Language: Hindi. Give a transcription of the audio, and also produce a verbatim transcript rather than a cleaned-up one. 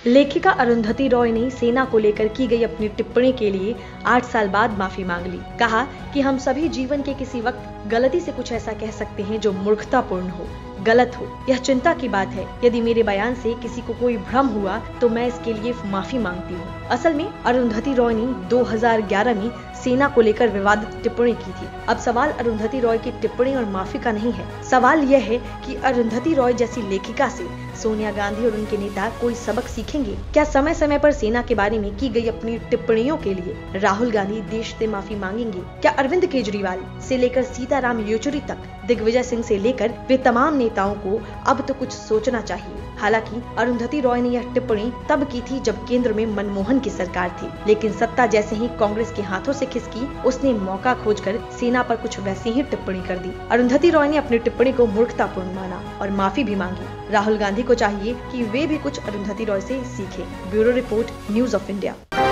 लेखिका अरुंधति रॉय ने सेना को लेकर की गई अपनी टिप्पणी के लिए आठ साल बाद माफी मांग ली। कहा कि हम सभी जीवन के किसी वक्त गलती से कुछ ऐसा कह सकते हैं जो मूर्खतापूर्ण हो, गलत हो। यह चिंता की बात है। यदि मेरे बयान से किसी को कोई भ्रम हुआ तो मैं इसके लिए माफी मांगती हूँ। असल में अरुंधति रॉय ने दो हज़ार ग्यारह में सेना को लेकर विवादित टिप्पणी की थी। अब सवाल अरुंधति रॉय की टिप्पणी और माफी का नहीं है। सवाल यह है कि अरुंधति रॉय जैसी लेखिका से सोनिया गांधी और उनके नेता कोई सबक सीखेंगे? क्या समय समय पर सेना के बारे में की गई अपनी टिप्पणियों के लिए राहुल गांधी देश से माफी मांगेंगे? क्या अरविंद केजरीवाल से लेकर सीताराम येचुरी तक, दिग्विजय सिंह से लेकर वे तमाम नेताओं को अब तो कुछ सोचना चाहिए। हालांकि अरुंधति रॉय ने यह टिप्पणी तब की थी जब केंद्र में मनमोहन की सरकार थी, लेकिन सत्ता जैसे ही कांग्रेस के हाथों से खिसकी, उसने मौका खोजकर सेना पर कुछ वैसी ही टिप्पणी कर दी। अरुंधति रॉय ने अपनी टिप्पणी को मूर्खतापूर्ण माना और माफी भी मांगी। राहुल गांधी को चाहिए कि वे भी कुछ अरुंधति रॉय से सीखें। Bureau report, news of India.